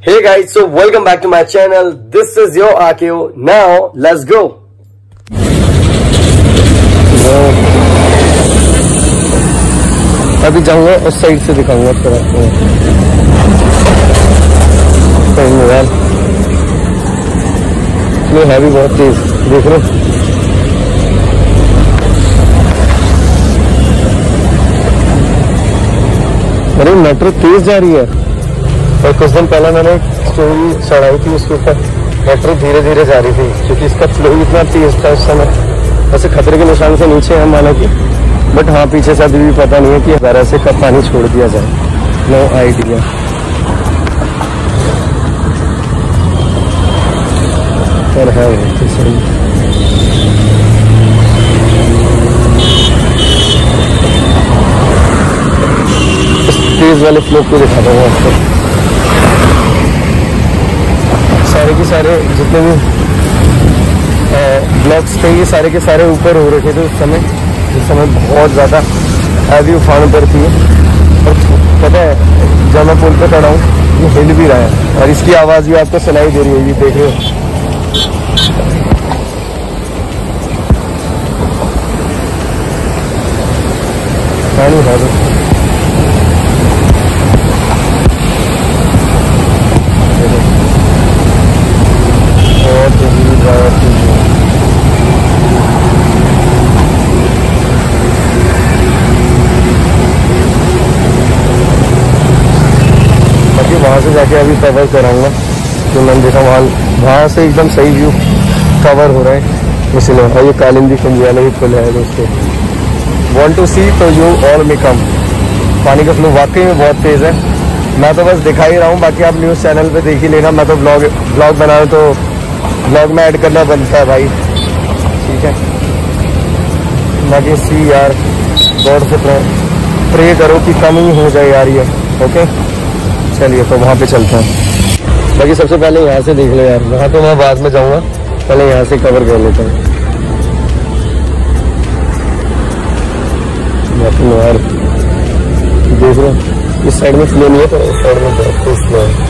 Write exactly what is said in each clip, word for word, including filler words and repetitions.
Hey guys, so welcome back to my channel. This is your R K O. Now let's go. अभी जाऊंगा उस side से दिखाऊंगा थोड़ा यार, इसमें है भी बहुत तेज, देख रहे हो। अरे मेट्रो तेज जा रही है और कुछ दिन पहले मैंने स्टोरी चढ़ाई थी उसके ऊपर, मेट्रो धीरे धीरे जा रही थी क्योंकि इसका फ्लो इतना तेज था उस समय। वैसे खतरे के निशान से नीचे है हालांकि, बट हाँ पीछे से अभी भी पता नहीं है कि वैरा से कब पानी छोड़ दिया जाए, नो आइडिया। पर है वो सही। तेज वाले फ्लो को दिखाता हूँ आपको। सारे के सारे जितने भी ब्लॉक्स थे ये सारे के सारे ऊपर हो रखे थे उस समय, जिस समय बहुत ज़्यादा हैवी उफान पर थी। और पता है जब मैं पुल पे खड़ा हूँ ये हिल भी रहा है और इसकी आवाज़ भी आपको सुनाई दे रही होगी, देख रहे हो। पानी है वहाँ से जाके अभी कवर कराऊंगा जो मैंने देखा वहाँ वहाँ से एकदम सही व्यू कवर हो रहा है इसलिए। और ये कालिंदी कुंज वाला ही पुल है दोस्तों, वांट टू सी तो यू ऑल में कम। पानी का फ्लो वाकई में बहुत तेज़ है, मैं तो बस दिखा ही रहा हूँ, बाकी आप न्यूज़ चैनल पे देख ही लेना। मैं तो ब्लॉग ब्लॉग बना रहा हूँ तो ब्लॉग में ऐड करना बनता है भाई, ठीक है। बाकी सी यार गॉड से प्रे करो कि कम ही हो जाए यार ये, ओके। चलिए तो वहाँ पे चलते हैं। बाकी सबसे पहले यहाँ से देख लो यार, वहाँ तो मैं बाद में जाऊँगा, पहले यहाँ से कवर कर लेता हूँ। यार देख रहे हो इस साइड में फ्लो नहीं है तो इस साइड में बहुत कुछ फ्लो है,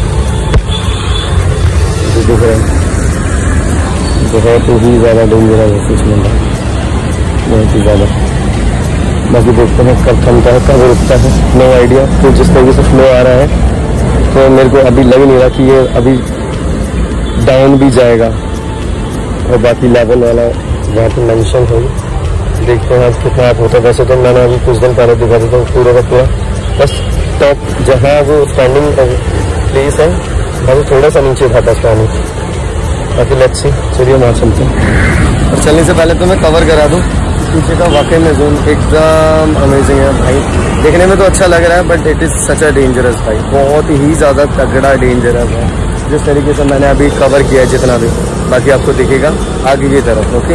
देख रहे हैं बहुत ही ज़्यादा डेंजरस है कुछ मिल रहा है, बहुत ही ज़्यादा। बाकी देखते हैं कब थमता है कब रुकता है, नो आइडिया। तो जिस तरीके से फ्लो आ रहा है तो मेरे को अभी लग नहीं रहा कि ये अभी डाउन भी जाएगा। और बाकी लेवल वाला वहाँ पर मेंशन है, देखते हैं आज कितना आप होता है। वैसे तो मैंने अभी कुछ दिन पहले दिखा देता हूँ पूरा का पूरा, बस टॉप जहाँ वो स्टैंडिंग प्लेस है वहाँ थोड़ा सा नीचे था बस पानी। बाकी लेट्स सी, चलिए वहाँ चलते हैं। और चलने से पहले तो मैं कवर करा दूँ, पीछे का वाकई में जोन एकदम अमेजिंग है भाई। देखने में तो अच्छा लग रहा है but it is such a dangerous भाई, बहुत ही ज़्यादा तगड़ा डेंजरस है जिस तरीके से मैंने अभी कवर किया है जितना भी। बाकी आपको दिखेगा आगे की तरफ, ओके।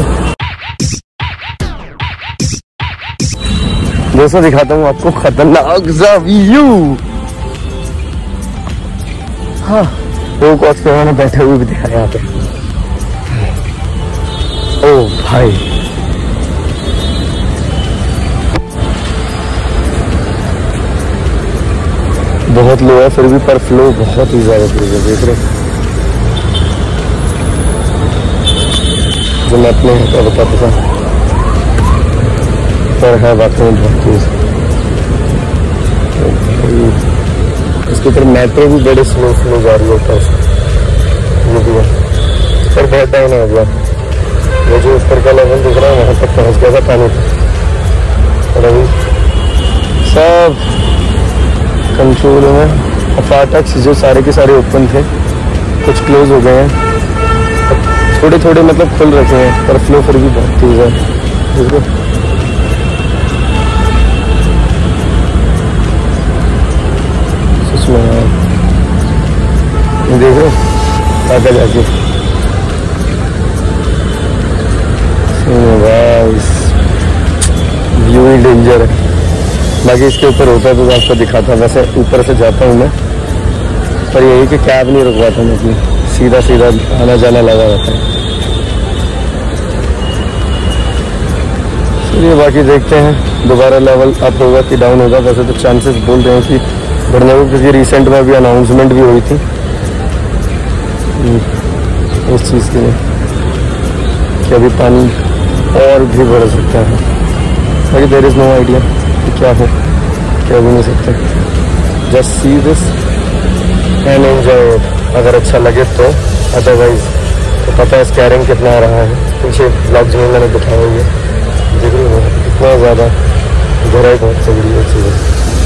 दोस्तों दिखाता हूँ आपको खतरनाक सा व्यू। हाँ वो कॉच पे मैंने बैठे हुए भी दिखा यहाँ पे। ओ भाई बहुत लो है फिर भी पर फ्लो बहुत ही ज्यादा तेज है, देख रहे जो मैं अपने क्या बताता था, पर है वाकई में बहुत तेज। इसके ऊपर मेट्रो भी बड़े स्लो स्लो जा रही है ऊपर से, ये भी है पर बहुत टाइम हो गया। वो जो ऊपर का लेवल दिख रहा है वहाँ तक पहुँच गया था पानी, और अभी सब कंट्रोल में। फाटक जो सारे के सारे ओपन थे कुछ क्लोज हो गए हैं, थोड़े थोड़े मतलब खुल रखे हैं पर फ्लो फिर भी बहुत तेज है, देखो। सच में यार देखो आगे जाके व्यू ही डेंजर है। बाकी इसके ऊपर होता है तो आपको दिखाता, वैसे ऊपर से जाता हूँ मैं, पर यही कि कैब नहीं रुकवाता मैं अपनी, सीधा सीधा आना जाना लगा रहता है। चलिए बाकी देखते हैं दोबारा लेवल अप होगा कि डाउन होगा। वैसे तो चांसेस बोल रहे हैं कि बढ़ने को, क्योंकि रिसेंट में भी अनाउंसमेंट भी हुई थी इस चीज़ के लिए कि अभी पानी और भी बढ़ सकता है, बाकी देयर इज़ नो आइडिया कि क्या हो, क्या भी नहीं सकते। Just see this and enjoy it, अगर अच्छा लगे तो, अदरवाइज तो पता है स्कैरिंग कितना आ रहा है। पीछे ब्लॉग्स में मैंने दिखाया हुआ है, देख रहे हो कितना ज़्यादा गहराई, बहुत तगड़ी है चीज़ें।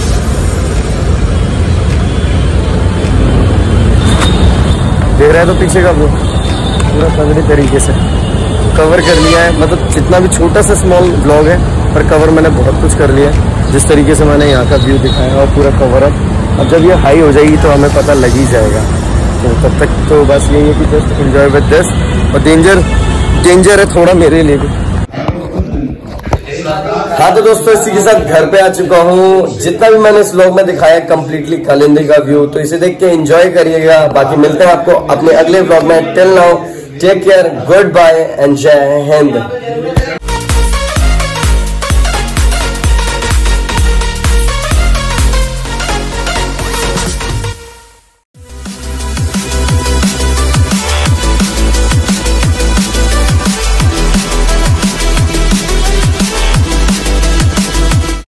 देख रहा है तो पीछे का वो पूरा तगड़ी तरीके से कवर कर लिया है, मतलब जितना भी छोटा सा स्मॉल ब्लॉग है पर कवर मैंने बहुत कुछ कर लिया है। जिस तरीके से मैंने यहाँ का व्यू दिखाया और पूरा कवर अप, अब जब ये हाई हो जाएगी तो हमें पता लग ही जाएगा। तो तब तक तो बस यही है कि जस्ट एंजॉय विद दिस, और डेंजर डेंजर है थोड़ा मेरे लिए भी। हाँ तो दोस्तों इसी के साथ घर पे आ चुका हूँ। जितना भी मैंने इस व्लॉग में दिखाया कम्प्लीटली कालिंदी का व्यू, तो इसे देख के एंजॉय करिएगा। बाकी मिलते हैं आपको अपने अगले व्लॉग में। Till now take care, good bye and जय हिंद।